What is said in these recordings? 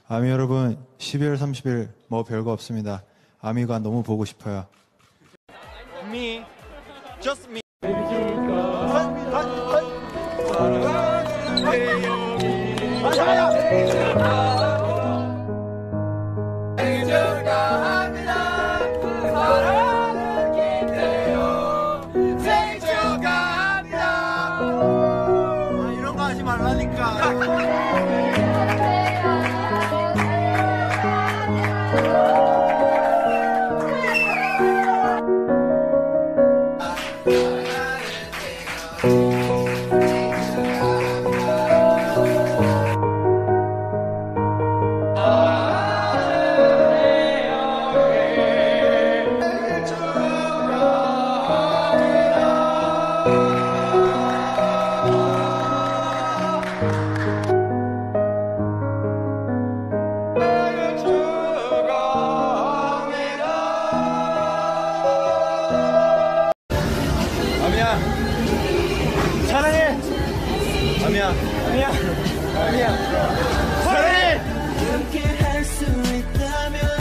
아미 여러분, 12월 30일 뭐 별거 없습니다. 아미가 너무 보고 싶어요. Me, just me. 이런 거 하지 말라니까. 아미야 사랑해. 아미야 아미야 아미야 사랑해. 이렇게 할 수 있다면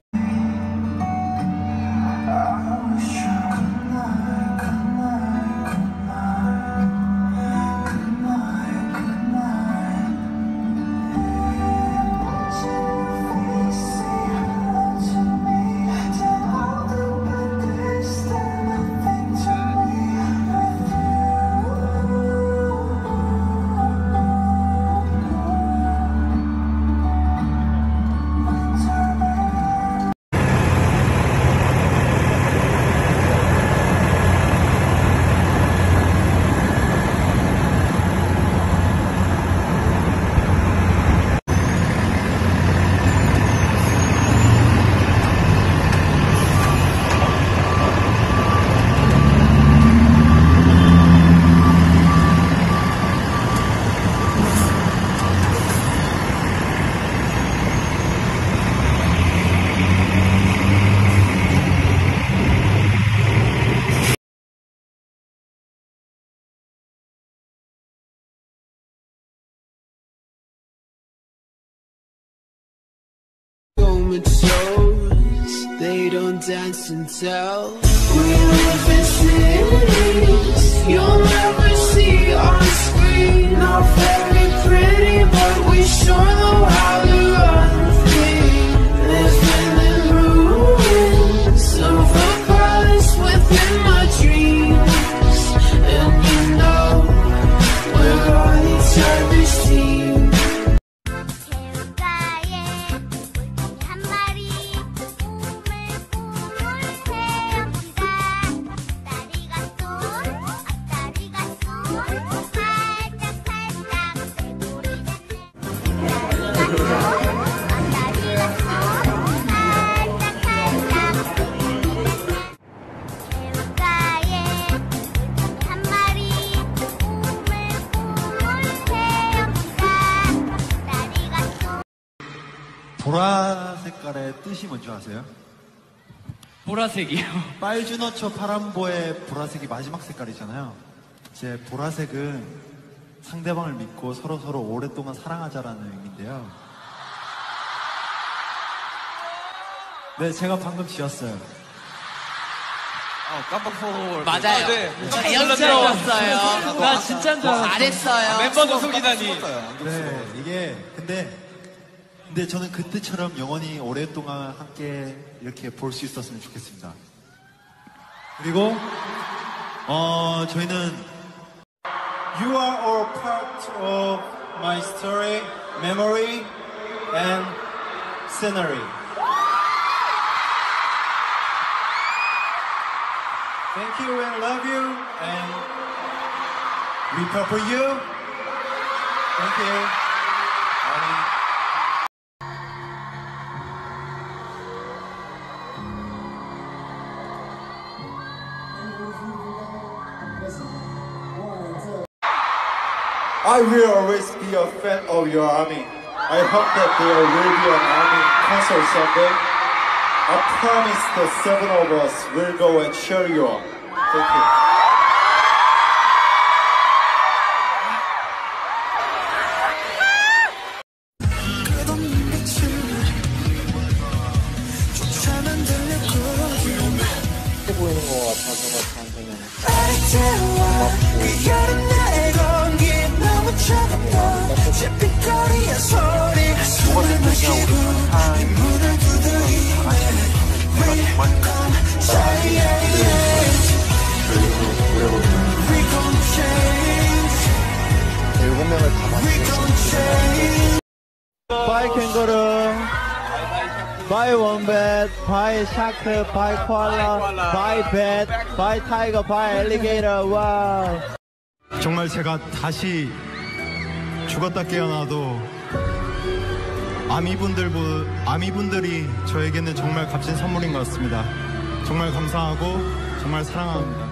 They don't dance and tell. We live in cities you'll never see on screen. Not very pretty, but we sure know how to run free. Living in ruins of a palace within my dreams. And you know we're on each other's team. 보라 색깔의 뜻이 뭔지 아세요? 보라색이요. 빨주노초 파란보의 보라색이 마지막 색깔이잖아요. 제 보라색은 상대방을 믿고 서로 오랫동안 사랑하자라는 의미인데요. 네, 제가 방금 지었어요. 깜빡 속을. 맞아요. 네. 자연스러웠어요. 나 진짜인 줄 알았어. 잘했어요. 멤버도 속이다니. 네, 이게 근데 저는 그때처럼 영원히 오랫동안 함께 이렇게 볼 수 있었으면 좋겠습니다. 그리고 저희는 You are all part of my story, memory, and scenery. Thank you and love you and we pray for you. Thank you. I will always be a fan of your army. I hope that there will be an army concert someday. I promise the 7 of us will go and cheer you on. Thank you. 끝없는 배추를 가져가 저한테는. 그 여름 날의 공기 너무 차갑다 잿빛거리의 소리 숨을 마시고 이 문을 두드리 We gon' change We gon' change 7명을 다 We gon' change 바이 캥거루, 바이 원뱃, 바이 샤크, 바이 코알라, 바이 뱃, 바이 타이거, 바이 엘리게이터. 와우. 정말 제가 다시 죽었다 깨어나도 아미분들이 저에게는 정말 값진 선물인 것 같습니다. 정말 감사하고 정말 사랑합니다.